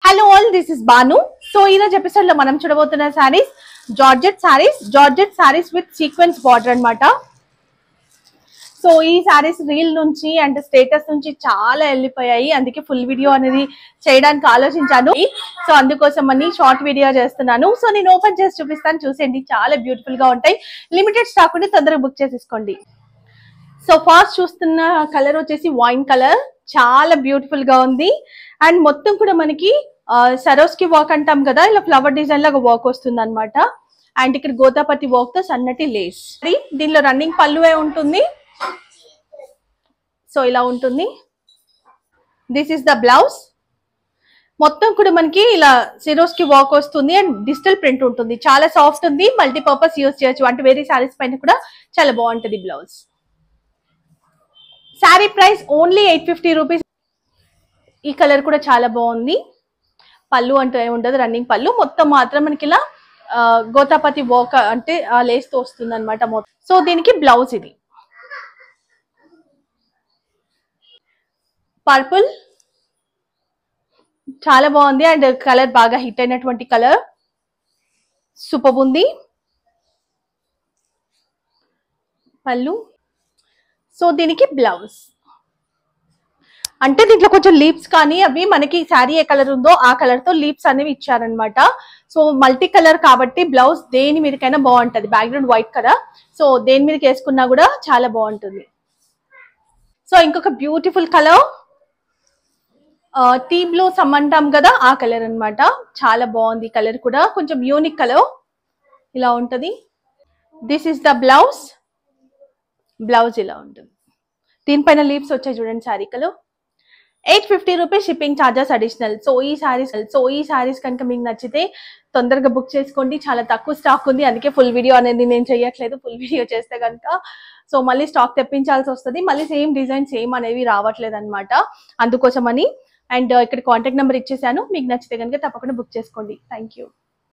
Hello all, this is Banu. So ఈ రోజు episode లో మనం చూడబోతున్న saris georgette saris with sequence border అన్నమాట. సో ఈ సారీస్ రీల్ నుంచి అండ్ స్టేటస్ నుంచి చాలా వెళ్ళిపోయాయి, అందుకే ఫుల్ వీడియో అనేది చేయడానికి ఆలోచించాను. సో అందుకోసం అని షార్ట్ వీడియో చేస్తున్నాను. సో నేను ఓపెన్ చేసి చూపిస్తాను, చూసేయండి. చాలా బ్యూటిఫుల్ గా ఉంటాయి. లిమిటెడ్ స్టాక్ ఉండి తొందరగా బుక్ చేసేసుకోండి. సో ఫస్ట్ చూస్తున్న కలర్ వచ్చేసి వైన్ కలర్, చాలా బ్యూటిఫుల్ గా ఉంది. అండ్ మొత్తం కూడా మనకి సరోస్కి వర్క్ అంటాం కదా, ఇలా ఫ్లవర్ డిజైన్ లాగా వర్క్ వస్తుంది అనమాట. అండ్ ఇక్కడ గోతాపతి వర్క్ తో సన్నటి లేస్. దీనిలో రన్నింగ్ పళ్ళువే ఉంటుంది. సో ఇలా ఉంటుంది. This is the blouse. మొత్తం కూడా మనకి ఇలా సిరోస్కి వర్క్ వస్తుంది అండ్ డిజిటల్ ప్రింట్ ఉంటుంది. చాలా సాఫ్ట్ ఉంది, మల్టీపర్పస్ యూజ్ చేయొచ్చు. అంటే వేరే సారీస్ పైన కూడా చాలా బాగుంటుంది blouse. Sari price only 850 rupees. ఈ కలర్ కూడా చాలా బాగుంది. పళ్ళు అంటూ ఏమి ఉండదు, రన్నింగ్ పళ్ళు. మొత్తం మాత్రం మనకి ఇలా గోతాపతి వర్క్ అంటే లేస్ తో వస్తుంది అనమాట మొత్తం. సో దీనికి బ్లౌజ్ ఇది పర్పుల్, చాలా బాగుంది. అండ్ కలర్ బాగా హిట్ అయినటువంటి కలర్, సూపర్ ఉంది. పళ్ళు. సో దీనికి బ్లౌజ్. అంటే దీంట్లో కొంచెం లీప్స్ కానీ అవి మనకి శారీ ఏ కలర్ ఉందో ఆ కలర్ తో లీప్స్ అనేవి ఇచ్చారనమాట. సో మల్టీ కలర్ కాబట్టి బ్లౌజ్ దేని మీదకైనా బాగుంటది. బ్యాక్గ్రౌండ్ వైట్ కదా, సో దేని మీదకి వేసుకున్నా కూడా చాలా బాగుంటుంది. సో ఇంకొక బ్యూటిఫుల్ కలర్, టీ బ్లూ సమ్మంటాం కదా ఆ కలర్ అన్నమాట. చాలా బాగుంది కలర్ కూడా, కొంచెం యూనిక్ కలర్. ఇలా ఉంటది. This is the blouse. Blouse ఇలా ఉంటుంది. దీనిపైన లీవ్స్ వచ్చాయి చూడండి. Sari colour 850 rupees, shipping charges additional. So ఈ సారీస్ కనుక మీకు నచ్చితే తొందరగా బుక్ చేసుకోండి. చాలా తక్కువ స్టాక్ ఉంది, అందుకే ఫుల్ వీడియో అనేది నేను చేయట్లేదు. ఫుల్ వీడియో చేస్తే కనుక సో మళ్ళీ స్టాక్ తెప్పించాల్సి వస్తుంది. మళ్ళీ సేమ్ డిజైన్ సేమ్ అనేవి రావట్లేదు అనమాట, అందుకోసమని. అండ్ ఇక్కడ కాంటాక్ట్ నెంబర్ ఇచ్చేసాను, మీకు నచ్చితే కనుక తప్పకుండా బుక్ చేసుకోండి. Thank you.